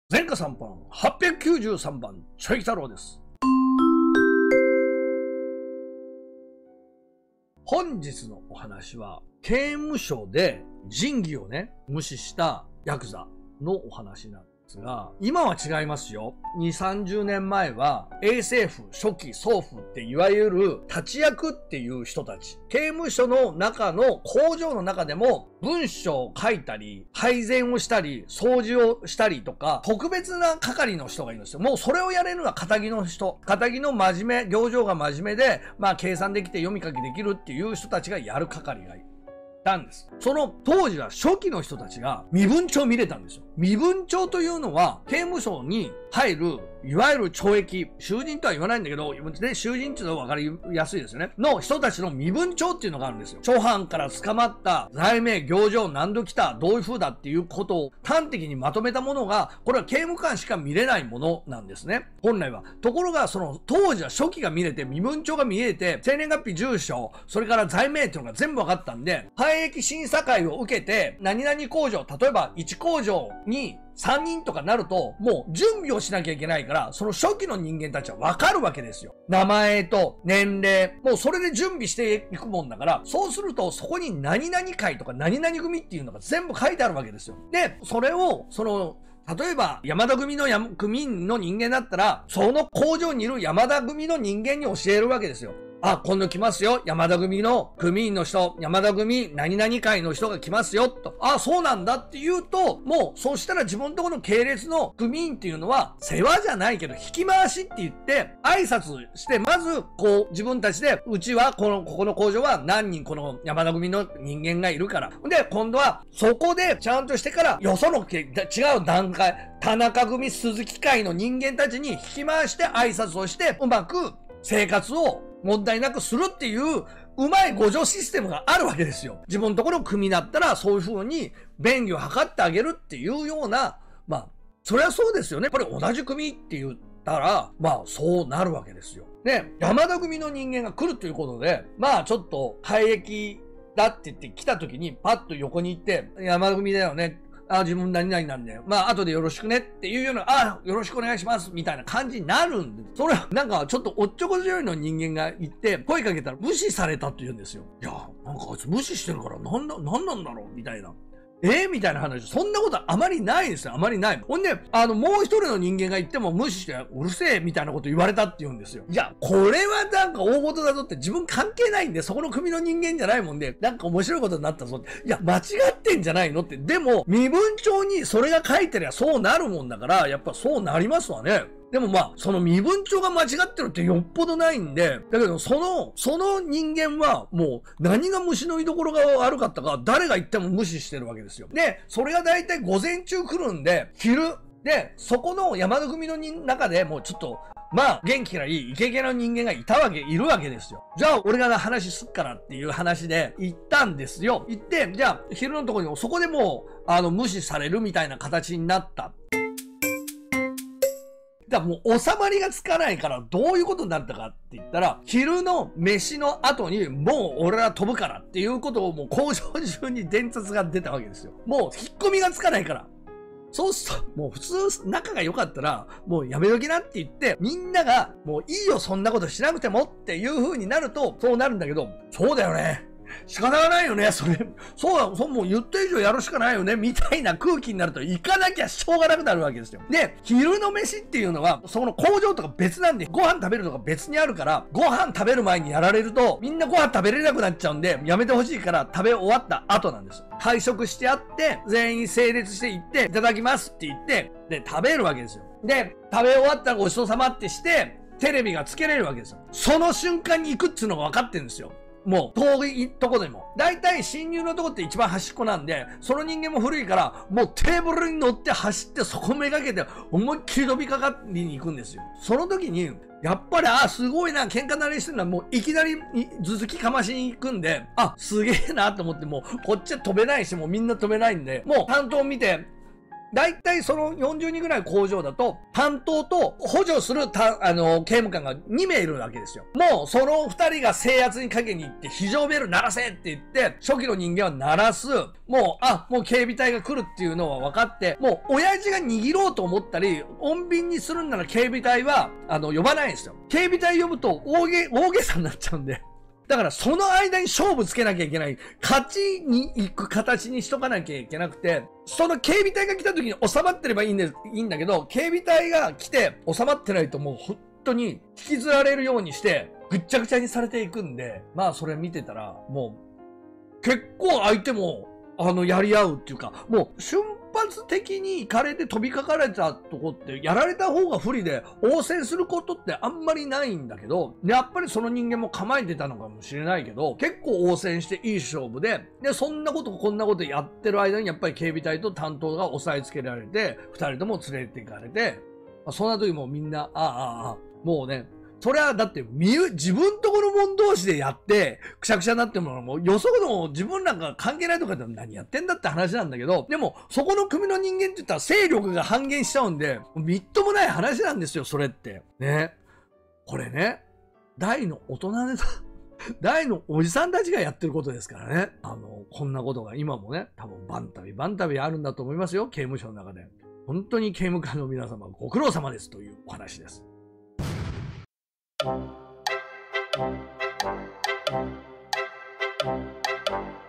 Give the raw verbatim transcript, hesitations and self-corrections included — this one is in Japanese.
前科さんばん、はっぴゃくきゅうじゅうさんばん、ちょい太郎です。本日のお話は、刑務所で仁義をね、無視したヤクザのお話なんですが、今は違いますよ。に、さんじゅうねんまえは、A政府、初期、総府っていわゆる立役っていう人たち。刑務所の中の工場の中でも文章を書いたり、配膳をしたり、掃除をしたりとか、特別な係の人がいるんですよ。もうそれをやれるのは仇の人。仇の真面目、行状が真面目で、まあ計算できて読み書きできるっていう人たちがやる係がいる。たんです。その当時は初期の人たちが身分帳を見れたんですよ。身分帳というのは刑務所に入るいわゆる懲役、囚人とは言わないんだけど、ね、囚人っていうのは分かりやすいですよね。の人たちの身分帳っていうのがあるんですよ。初犯から捕まった罪名、行状、何度来た、どういう風だっていうことを端的にまとめたものが、これは刑務官しか見れないものなんですね。本来は。ところが、その当時は初期が見れて、身分帳が見えて、生年月日、住所、それから罪名っていうのが全部分かったんで、廃役審査会を受けて、何々工場、例えばいち工場にさんにんとかなると、もう準備をしなきゃいけないから、その初期の人間たちはわかるわけですよ。名前と年齢、もうそれで準備していくもんだから、そうするとそこに何々会とか何々組っていうのが全部書いてあるわけですよ。で、それを、その、例えば、山田組の組員の人間だったら、その工場にいる山田組の人間に教えるわけですよ。あ、今度来ますよ。山田組の組員の人、山田組何々会の人が来ますよ。と。あ、そうなんだって言うと、もう、そうしたら自分のところの系列の組員っていうのは、世話じゃないけど、引き回しって言って、挨拶して、まず、こう、自分たちで、うちは、この、ここの工場は何人この山田組の人間がいるから。で、今度は、そこで、ちゃんとしてから、よその違う段階、田中組鈴木会の人間たちに引き回して挨拶をして、うまく生活を問題なくするっていう、うまい互助システムがあるわけですよ。自分のところ組だったら、そういう風に便宜を図ってあげるっていうような、まあ、そりゃそうですよね。これ同じ組って言ったら、まあ、そうなるわけですよ。で、山田組の人間が来るということで、まあ、ちょっと、廃役だって言って来た時に、パッと横に行って、山田組だよね。あ、自分何々なんで、まあ、後でよろしくねっていうような、あ、よろしくお願いします、みたいな感じになるんで、それは、なんか、ちょっとおっちょこちょいの人間が行って、声かけたら無視されたって言うんですよ。いや、なんかあいつ無視してるから、なんだ、なんなんだろうみたいな。えー、みたいな話。そんなことあまりないですよ。あまりない。ほんで、あの、もう一人の人間が言っても無視して、うるせえみたいなこと言われたって言うんですよ。いや、これはなんか大事だぞって自分関係ないんで、そこの組の人間じゃないもんで、なんか面白いことになったぞって。いや、間違ってんじゃないのって。でも、身分帳にそれが書いてりゃそうなるもんだから、やっぱそうなりますわね。でもまあ、その身分帳が間違ってるってよっぽどないんで、だけどその、その人間はもう何が虫の居所が悪かったか誰が言っても無視してるわけですよ。で、それがだいたい午前中来るんで、昼、で、そこの山田組の中でもうちょっと、まあ、元気がいい、イケイケの人間がいたわけ、いるわけですよ。じゃあ、俺が話すっからっていう話で行ったんですよ。行って、じゃあ、昼のところにそこでもう、あの、無視されるみたいな形になった。だからもう収まりがつかないからどういうことになったかって言ったら、昼の飯の後にもう俺は飛ぶからっていうことをもう工場中に伝達が出たわけですよ。もう引っ込みがつかないから。そうすると、もう普通仲が良かったら、もうやめときなって言って、みんながもういいよそんなことしなくてもっていう風になると、そうなるんだけど、そうだよね。仕方がないよね、それ。そうだ、そう、もう言った以上やるしかないよね、みたいな空気になると、行かなきゃしょうがなくなるわけですよ。で、昼の飯っていうのは、その工場とか別なんで、ご飯食べるとか別にあるから、ご飯食べる前にやられると、みんなご飯食べれなくなっちゃうんで、やめてほしいから食べ終わった後なんです。会食してあって、全員整列していって、いただきますって言って、で、食べるわけですよ。で、食べ終わったらごちそうさまってして、テレビがつけれるわけですよ。その瞬間に行くっていうのが分かってるんですよ。もう遠いとこでも。だいたい侵入のとこって一番端っこなんで、その人間も古いから、もうテーブルに乗って走ってそこめがけて思いっきり飛びかかりに行くんですよ。その時に、やっぱり、あ、すごいな、喧嘩慣れしてるのはもういきなり頭突きかましに行くんで、あ、すげえなと思ってもうこっちは飛べないし、もうみんな飛べないんで、もう担当見て、 だいたいそのよんじゅうにんぐらい工場だと、担当と補助するた、あの、刑務官がにめいいるわけですよ。もう、そのふたりが制圧にかけに行って、非常ベル鳴らせって言って、初期の人間は鳴らす。もう、あ、もう警備隊が来るっていうのは分かって、もう、親父が握ろうと思ったり、穏便にするんなら警備隊は、あの、呼ばないんですよ。警備隊呼ぶと大げ、大げさになっちゃうんで。だからその間に勝負つけなきゃいけない。勝ちに行く形にしとかなきゃいけなくて、その警備隊が来た時に収まってればいいんで、いいんだけど、警備隊が来て収まってないともう本当に引きずられるようにして、ぐっちゃぐちゃにされていくんで、まあそれ見てたら、もう、結構相手も、あの、やり合うっていうか、もう瞬発的に行かれて飛びかかれたとこって、やられた方が不利で、応戦することってあんまりないんだけど、やっぱりその人間も構えてたのかもしれないけど、結構応戦していい勝負で、で、そんなことこんなことやってる間にやっぱり警備隊と担当が押さえつけられて、二人とも連れて行かれて、そんな時もみんな、ああ、ああ、もうね、それはだって自分とこの者同士でやってくしゃくしゃになってももうよその自分なんか関係ないとかって何やってんだって話なんだけど、でもそこの組の人間って言ったら勢力が半減しちゃうんでみっともない話なんですよ、それってね。これね、大の大人で大のおじさんたちがやってることですからね。あのこんなことが今もね、多分バンタビバンタビあるんだと思いますよ、刑務所の中で。本当に刑務官の皆様ご苦労様ですというお話です。Thank you.